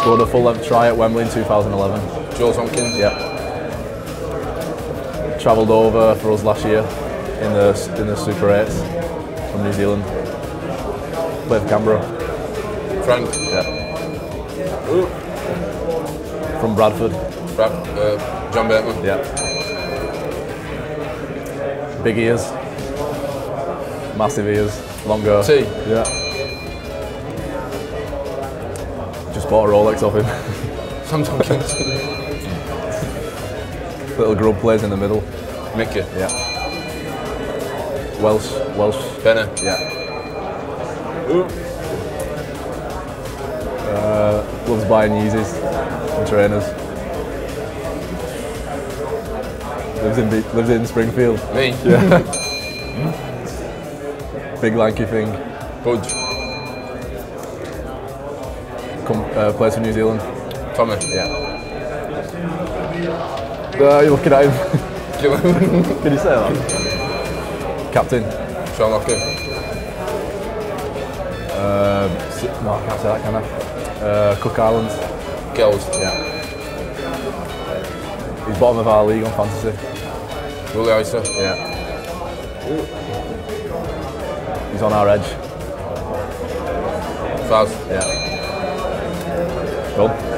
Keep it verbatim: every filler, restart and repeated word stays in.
Scored a full-length try at Wembley in two thousand eleven. Joel Tompkins. Yeah. Travelled over for us last year in the in the Super eights from New Zealand. Played for Canberra. Frank. Yeah. Ooh. From Bradford. Brad, uh, John Bateman. Yeah. Big ears. Massive ears. Long hair. T. Yeah. Just bought a Rolex off him. Sam Tompkins. Little grub plays in the middle. Mickey. Yeah. Welsh. Welsh. Benny. Yeah. Ooh. Uh, loves buying Yeezys and trainers. Lives in the, lives in Springfield. Me. Yeah. Big lanky thing. Budge. Come, uh, plays for New Zealand. Tommy. Yeah. Uh, you're looking at him. Kill him. Can you say that? Captain. Sean Lockett. Uh, no, I can't say that, can I? Uh, Cook Islands. Girls. Yeah. He's bottom of our league on fantasy. Willie Oyster. Yeah. He's on our edge. Faz. Yeah. Good.